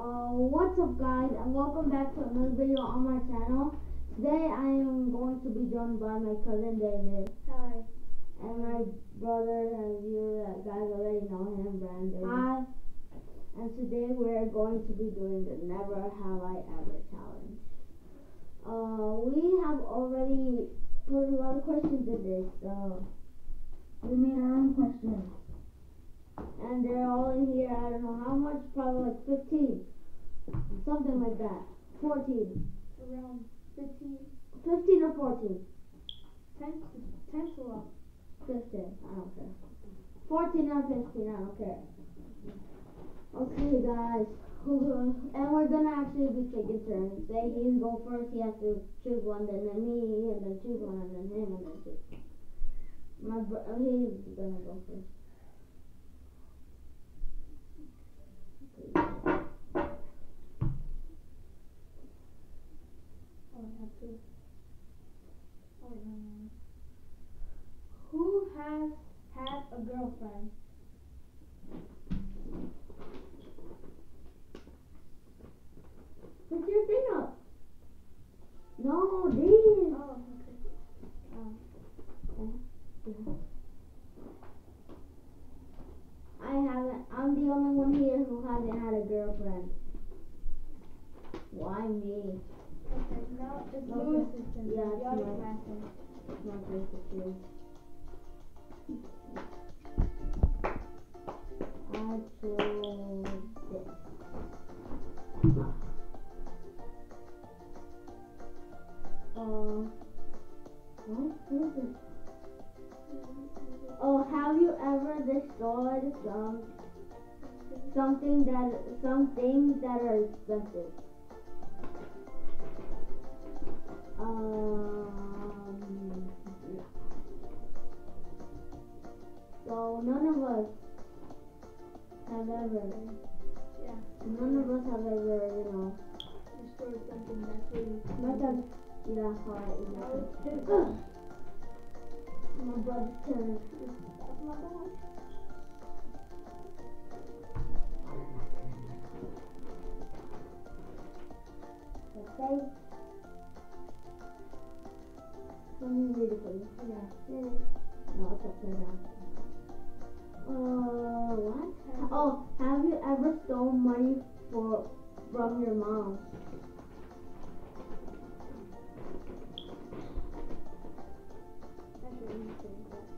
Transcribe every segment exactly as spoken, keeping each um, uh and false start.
Uh, what's up guys, and welcome back to another video on my channel. Today I am going to be joined by my cousin David. Hi. And my brother, as you guys already know him, Brandon. Hi. And today we're going to be doing the Never Have I Ever challenge. Uh, we have already put a lot of questions in this, so we made our own questions. And they're all in here, I don't know how much, probably like fifteen. Something like that. fourteen. Around fifteen. fifteen or fourteen? ten, ten to what? fifteen, I don't care. fourteen or fifteen, I don't care. Okay guys, and we're gonna actually be taking turns. Say he's go first, he has to choose one, then, then me, and then choose one, and then him, and then choose. My bro he's gonna go first. Who has had a girlfriend? Put your thing up. No, this. Oh, okay. Um, I haven't. I'm the only one here who hasn't had a girlfriend. Why me? Okay, now it's Okay. Lewis's turn. Yeah, You it's already mine. asked him. It's not just a few. I chose this. Uh, what? What is it? Oh, have you ever destroyed some something that some things that are expensive? Um, yeah. So none of us have ever. Yeah. None of us have ever, you know. Destroyed something that's really My dad. Yeah, alright. Now it's his Exactly. turn. My brother's turn. That's my boy. Okay. Let me read it for you. Yeah. No, it's upside down. Uh, what? Oh, have you ever stolen money for from your mom? That's your easy thing.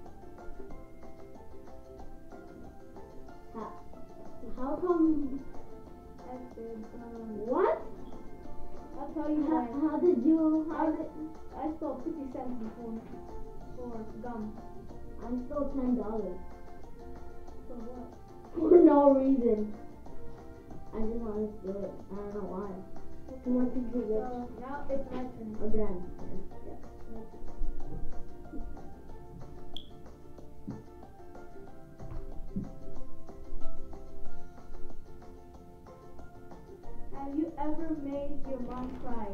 How, how come? That's good. Um, What? I'll tell you How, why. how did you? I, How did? I stole fifty cents before for gum. I stole ten dollars For what? for no reason. I just wanted to do it. I don't know why. I want to do this So now it's my turn. again. Yeah. Have you ever made your mom cry?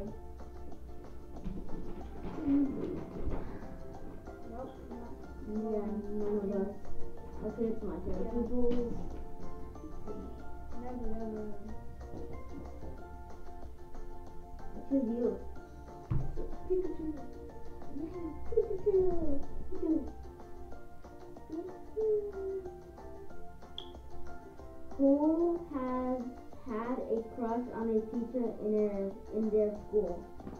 Nope, not. Yeah, none of us. Okay, it's my turn. Yeah. People. Never, never. I choose you. Pikachu. Yeah, Pikachu. Pikachu. Who has had a crush on a teacher in their in their school?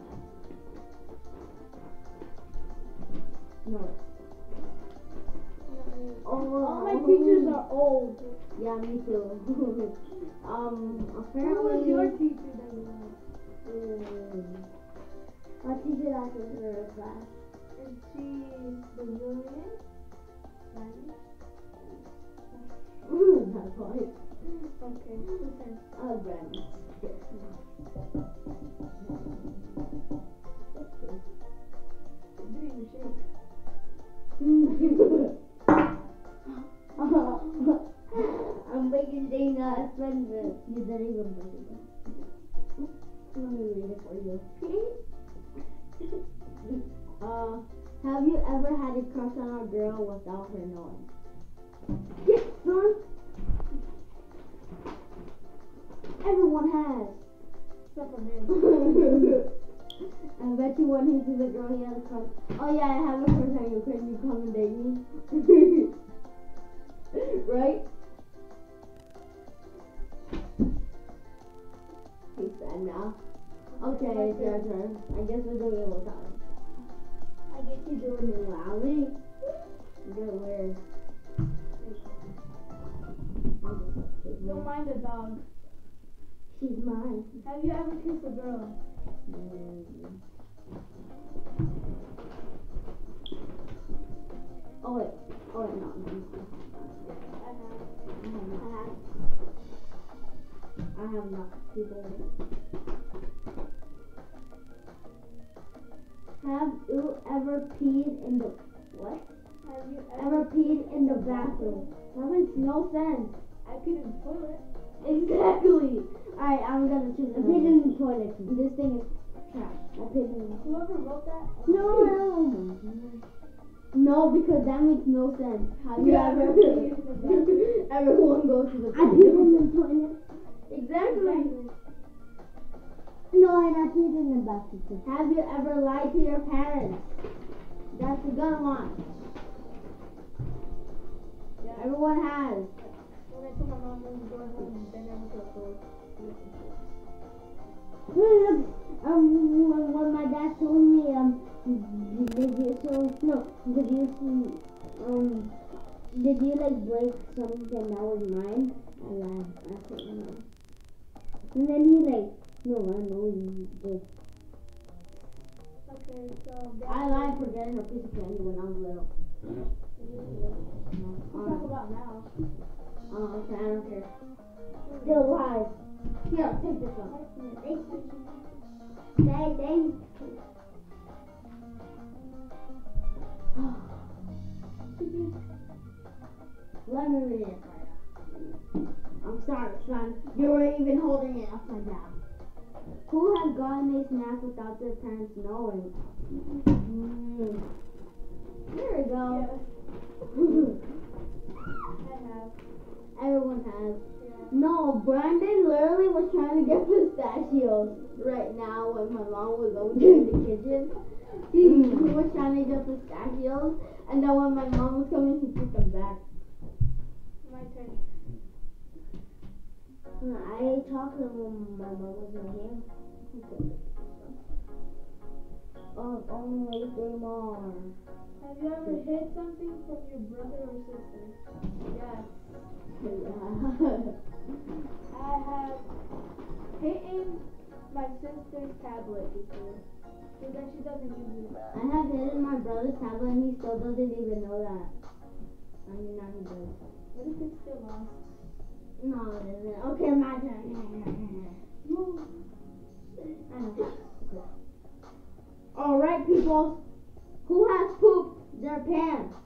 No. Oh, All my teachers are old. Yeah, me too. um, Who apparently. was your teacher that you had? Mm, my teacher that was her class. Is she Brazilian? Spanish? That's why. Okay, who's turn? Oh, Brandon. Doing the shake. I'm making things not expensive. You didn't even make it. Let me read it for you. uh, have you ever had a crush on a girl without her knowing? Yes, son. Everyone has. Except for him. I bet you when he sees a girl, he has a crush. Oh yeah, I have a crush on you. Can you come and date me? Right? He's sad now. Okay, it's your turn. I guess we're doing it with time. I guess you're doing it loudly. You're weird. Don't mind the dog. She's mine. Have you ever kissed a girl? Mm. Oh wait. Oh wait, no. no, no. I have. I have not. I have not. People. Have you ever peed in the what? Have you ever, Ever peed in the bathroom? That makes no sense. I peed in the toilet. Exactly. Alright, I'm gonna choose. I peed in the toilet. This thing is trash. I peed in the Whoever wrote that. No, no. No, because that makes no sense. Have you Yeah, ever? peed in the bathroom. Everyone goes to the I peed in the toilet. Exactly. No, I not peed in the bathroom. Have you ever lied to your parents? That's a good one. Yeah. Everyone has. When I told my mom I was going home, they never could afford. Um, when, when my dad told me, um, did you so no, did you um, did you like break something that was mine? I laughed. I said no. And then he like, no, I know you did. Okay, so. I lied for getting a piece of candy when I was little. Let's talk about now. Oh, okay, I don't care. Still lies. Here, take this one. They, they, Let me read it right now. I'm sorry, son. You were even holding it upside down. Who has gotten a snack without their parents knowing? Mm. There we go. I have. Everyone has. Yeah. No, Brandon literally was trying to get pistachios right now when my mom was over there in the kitchen. He, he was trying to get pistachios, and then when my mom was coming, he took them back. My turn. I ate chocolate when my mom wasn't here. Oh, only three more. Have you ever hid something from your brother or sister? Yes. I have hidden my sister's tablet before. So that she doesn't use it. I have hidden my brother's tablet, and he still doesn't even know that. I mean, now he does. What if it's still lost? No, it isn't. Okay, my turn. I know. Okay. All right, people. Who has pooped their pants?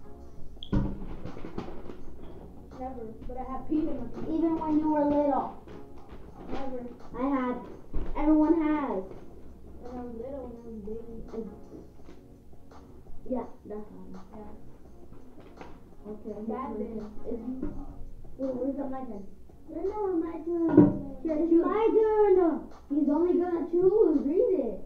Never. But I have peed in my pants. Even when you were little. Never. I had. Everyone has. When I was little, when I was baby. Yeah, that's fine. Yeah. Okay. Bad here's then. my turn. It's, wait, where's the my turn? No, no, my turn. Here, It's choose. my turn. He's only gonna choose. Read it.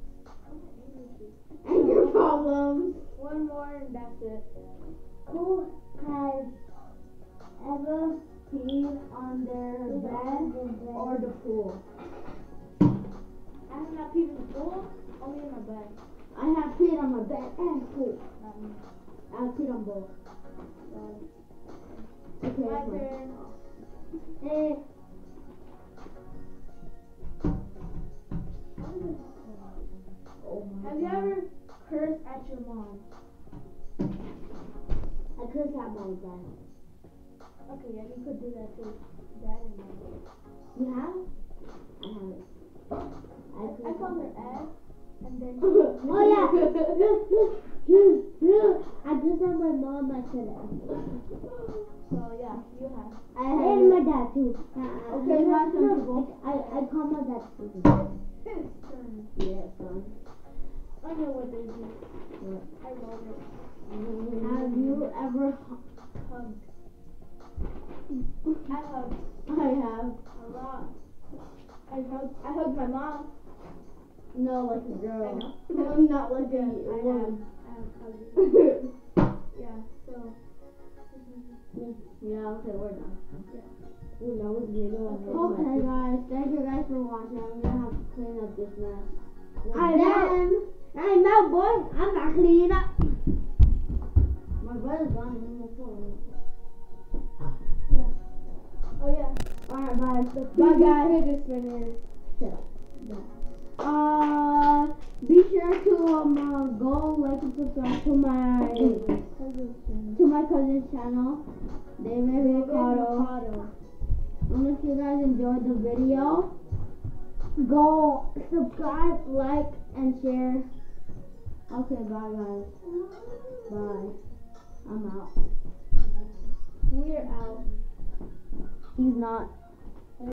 And your problems. One more and that's it. Who has ever peed on their bed Or the pool. I have not peed in the pool, only in my bed. I have peed on my bed and pool. Um, I have peed on both. um, Okay, my that's fine. turn. Hey. Oh my Have you God. ever cursed at your mom? I could have my dad. Okay, yeah, you could do that too. Dad and mom. You have? I haven't. I, I call her ass, and then Oh yeah. Look, look, look, look. I just had my mom. I said it. so yeah, you have. I And have. my dad too. Uh, Okay, my turn, look, people. I, I call my dad too. His turn. Yeah, son. I know what this is. What? I wrote it. Have you ever? hu- Hugged. I hugged I have. a lot. I hugged, I hugged my mom. No, like a I girl. know. No, not like a I have. woman. I have hugged. Yeah. So. Yeah, okay, we're done. Yeah. Ooh, that was little. Okay. Okay, guys, thank you guys for watching. I'm gonna have to clean up this mess. I'm out. I'm out, boy. I'm not cleaning up. My brother's gone in the phone. Oh yeah. Alright, guys. So Bye, guys. Fidget spinner. Shut up. Uh, be sure to um uh, go like and subscribe to my to my cousin's channel, David Ricardo. And if you guys enjoyed the video, go subscribe, like, and share. Okay, bye guys. Bye. I'm out. We're out. He's not.